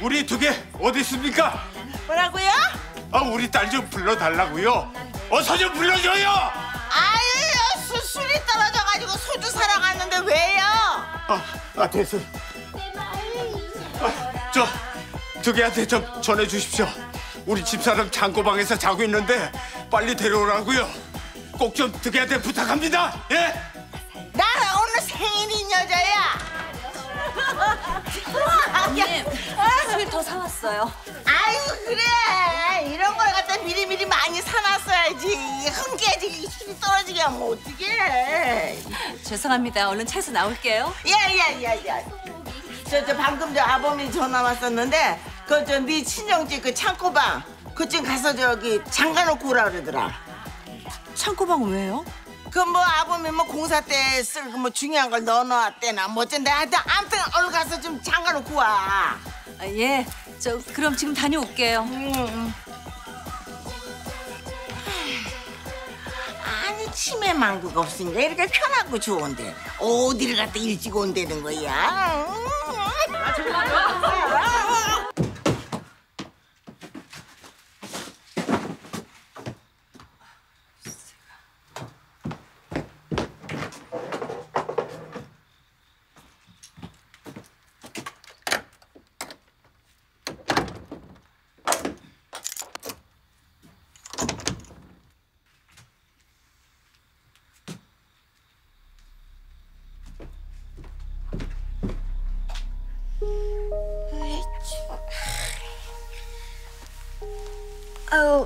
우리 두 개 어디 있습니까? 뭐라고요? 아, 우리 딸 좀 불러달라고요. 어서 좀 불러줘요. 아유, 술이 떨어져가지고 소주 사러 갔는데 왜요? 됐어. 저 두 개한테 좀 전해주십시오. 우리 집사람 창고방에서 자고 있는데 빨리 데려오라고요. 꼭 좀 두 개한테 부탁합니다. 예? 나는 오늘 생일인 여자야. 언니, 술 더 사왔어요. 아유, 그래. 이런 걸 갖다 미리미리 많이 사놨어야지. 흥깨지기 술이 떨어지게 하면 어떡해. 죄송합니다. 얼른 차에서 나올게요. 야. 저 방금 저 아범이 전화 왔었는데 네 친정집 그 창고방 그쯤 가서 저기 잠가놓고 오라 그러더라. 창고방 왜요? 그 뭐 아범이 뭐 공사 때 쓸 그 뭐 중요한 걸 넣어놨대나 뭐 어쩐데 아무튼 얼른 가서 좀 잠가놓고 와. 예. 그럼 지금 다녀올게요. 아니 치매 망구가 없으니까 이렇게 편하고 좋은데 어디를 갔다 일찍 온다는 거야? 아우.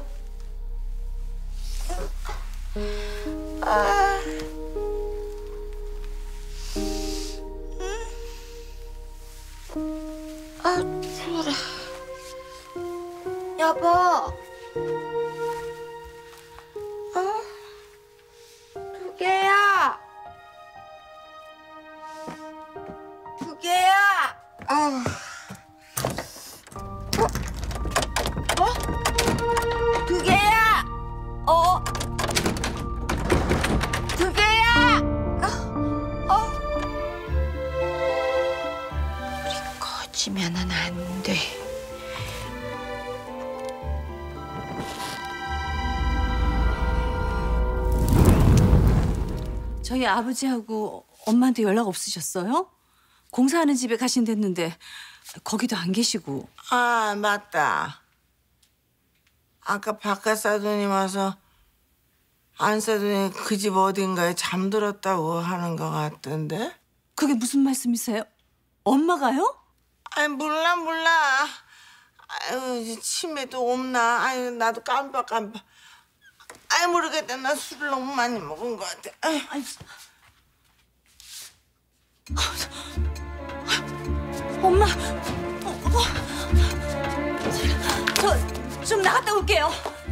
추워라. 여보. 두 개야. 두 개야. 두 개야. 두 개야. 우리 꺼지면은 안 돼. 저희 아버지하고 엄마한테 연락 없으셨어요? 공사하는 집에 가신댔는데 거기도 안 계시고. 아, 맞다. 아까 바깥 사돈이 와서 안 사돈이 그 집 어딘가에 잠들었다고 하는 것 같던데? 그게 무슨 말씀이세요? 엄마가요? 아이, 몰라. 아유, 치매도 없나? 아유, 나도 깜빡. 아이, 모르겠다. 나 술을 너무 많이 먹은 것 같아. 아유. 엄마. 저 좀 나갔다 올게요.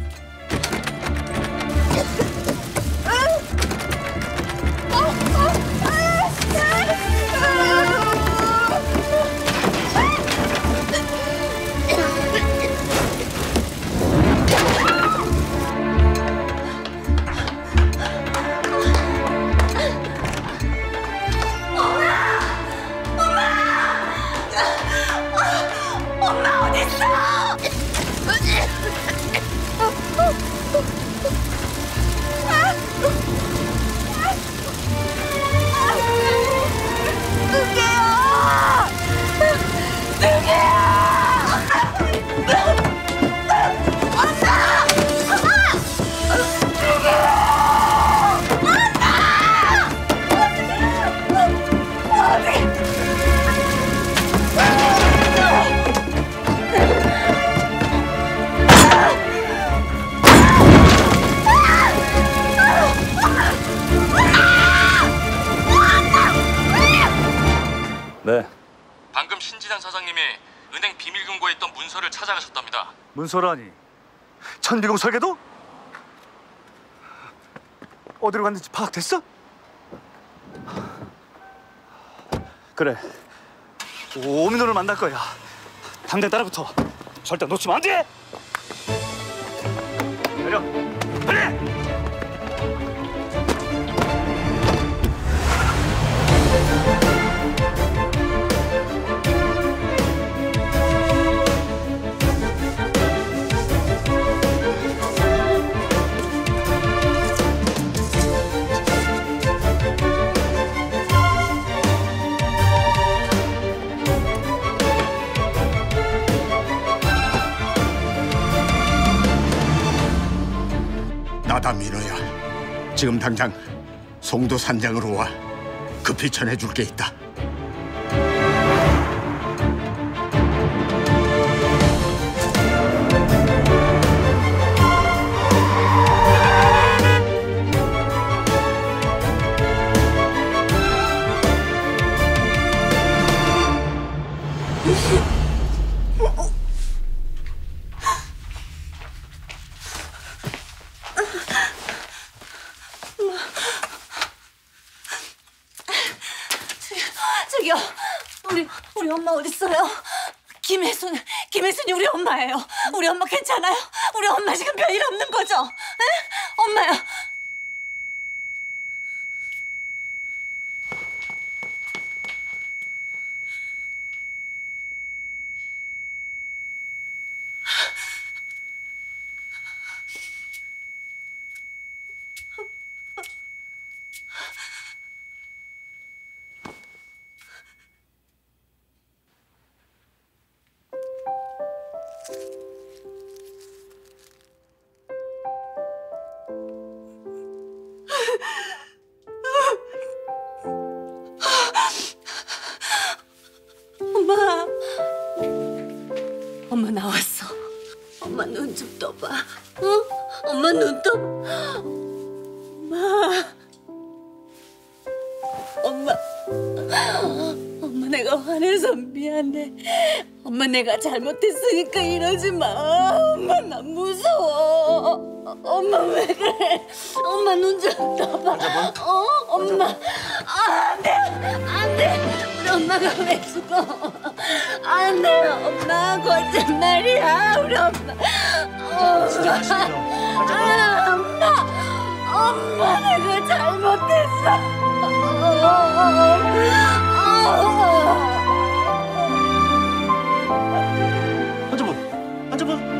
엄마 어딨어? 네. 방금 신지장 사장님이 은행 비밀금고에 있던 문서를 찾아가셨답니다. 문서라니? 천비공 설계도? 어디로 갔는지 파악됐어? 그래. 오민호를 만날 거야. 당장 따라붙어. 절대 놓치면 안 돼! 내려! 빨리! 미안하다 민호야. 지금 당장 송도 산장으로 와. 급히 전해줄 게 있다. 저기요, 우리 엄마 어디 있어요? 김혜순이 우리 엄마예요. 우리 엄마 괜찮아요? 우리 엄마 지금 별일 없는 거죠? 에? 엄마야. 엄마 나왔어. 엄마 눈 좀 떠봐. 어? 엄마 눈 떠봐. 엄마 내가 화내서 미안해. 엄마 내가 잘못했으니까 이러지 마. 엄마 나 무서워. 엄마 왜 그래? 엄마 눈 좀 떠봐. 엄마. 안 돼. 우리 엄마가 왜 죽어? 안 돼. 엄마 거짓말이야. 우리 엄마. 엄마 내가 잘못했어. 환자분.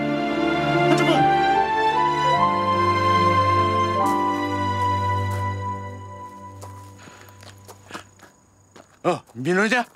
민호자?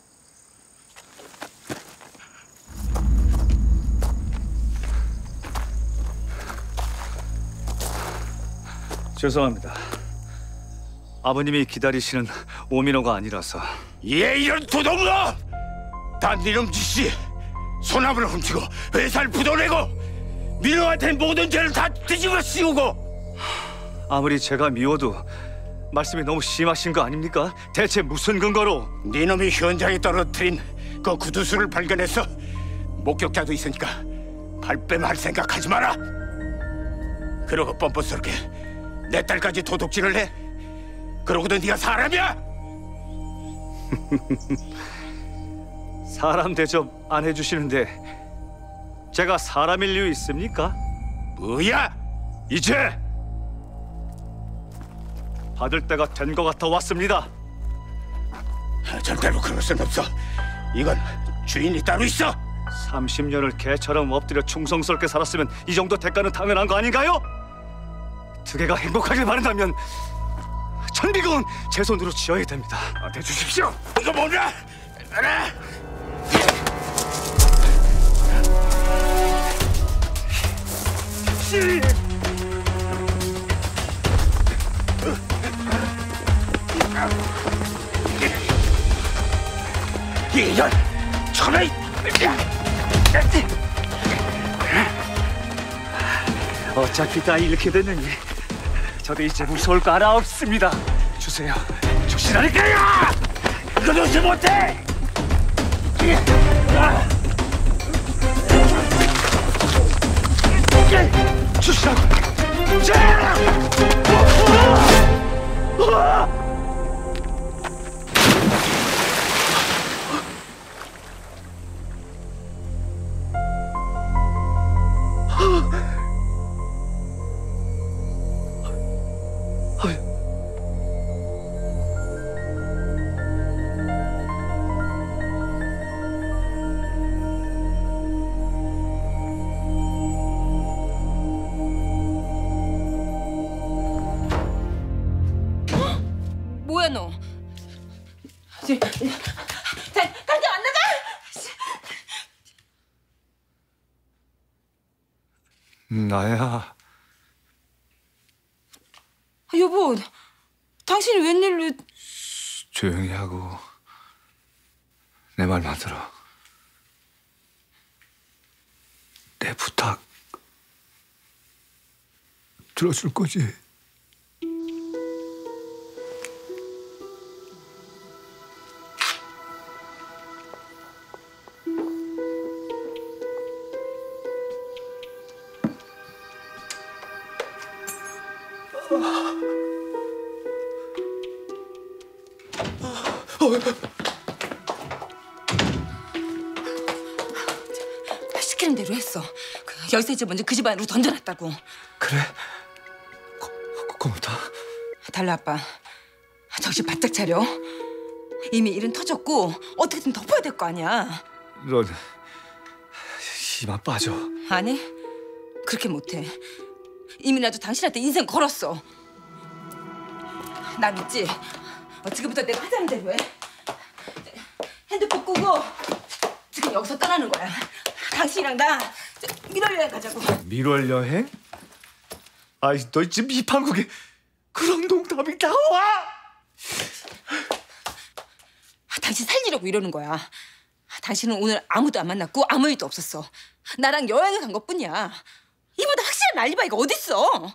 죄송합니다. 아버님이 기다리시는 오민호가 아니라서. 얘 이런 도둑놈! 단 이놈 짓이 소나무를 훔치고 회사를 부도내고 민호한테 모든 죄를 다 뒤집어 씌우고. 아무리 제가 미워도 말씀이 너무 심하신 거 아닙니까? 대체 무슨 근거로? 네놈이 현장에 떨어뜨린 그 구두수를 발견해서 목격자도 있으니까 발뺌할 생각하지 마라. 그러고 뻔뻔스럽게 내 딸까지 도둑질을 해? 그러고도 네가 사람이야? 사람 대접 안 해주시는데 제가 사람일 이유 있습니까? 뭐야? 이제 받을 때가 된 것 같아 왔습니다. 절대로 그럴 순 없어. 이건 주인이 따로 있어. 30년을 개처럼 엎드려 충성스럽게 살았으면 이 정도 대가는 당연한 거 아닌가요? 두 개가 행복하길 바란다면 천비공은 제 손으로 지어야 됩니다. 대주십시오. 이거 뭐냐? 알아? 이런 천하의 어차피 다 이렇게 됐느니 저도 이제 무서울 거 하나 없습니다. 주세요. 죽시라니까요! 이거 놓지 못해! 주시라고. 뭐야 너? 당장 안 나가! 나야. 여보, 당신이 웬일로... 조용히 하고 내 말만 들어. 내 부탁 들어줄 거지? 시키는 대로 했어. 여기서 이제 먼저 그 집 안으로 던져놨다고. 그래? 고맙다. 달라 아빠. 정신 바짝 차려. 이미 일은 터졌고 어떻게든 덮어야 될 거 아니야. 넌 이만 빠져. 아니, 그렇게 못해. 이미 나도 당신한테 인생 걸었어. 나 믿지? 지금부터 내가 하자는 대로 해. 핸드폰 끄고 지금 여기서 떠나는 거야. 당신이랑 나 밀월 여행 가자고. 밀월 여행? 아이, 너 지금 이 판국에 그런 농담이 나와? 당신 살리려고 이러는 거야. 당신은 오늘 아무도 안 만났고 아무 일도 없었어. 나랑 여행을 간 것뿐이야. 이보다 확실한 알리바이가 어딨어?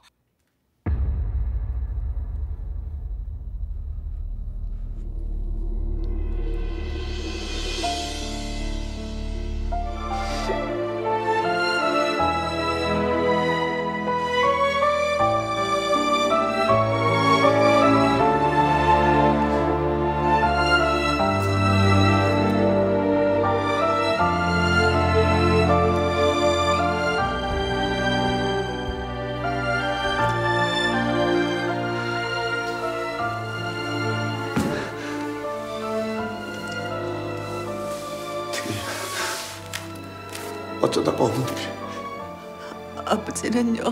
어쩌다가 어머니. 아버지는요,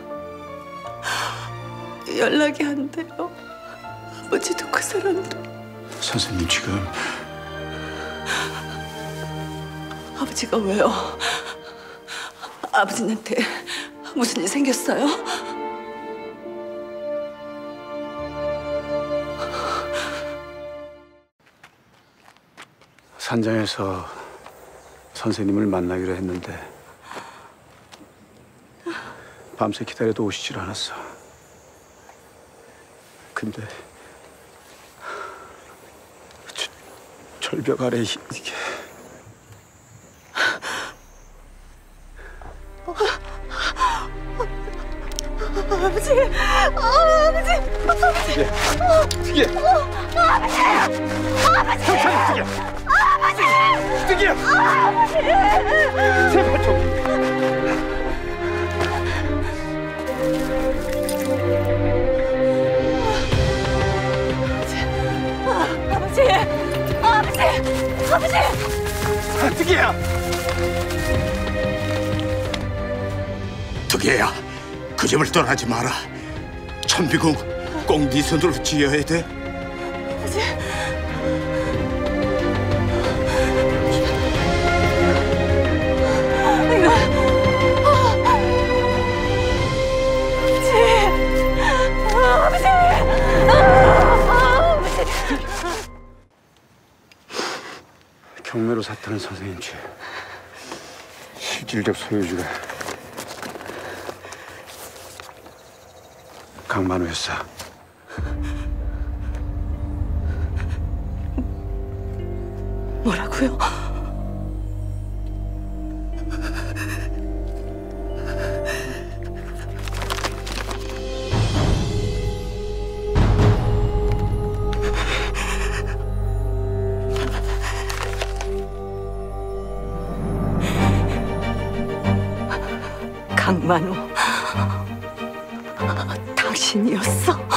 연락이 안 돼요. 아버지도 그 사람들. 선생님 지금 아버지가 왜요? 아버지한테 무슨 일 생겼어요? 산장에서 선생님을 만나기로 했는데 밤새 기다려도 오시질 않았어. 근데 절벽 아래 이게 아버지! 아버지! 특이해. 특이해. 제발 좀. 아버지! 특이해야. 특이해야. 그 집을 떠나지 마라. 천비궁 꼭 네 손으로 지어야 돼. 아버지! 경매로 샀다는 선생님 죄. 실질적 소유주가 강만우였어. 뭐라고요? 강만우, 당신이었어?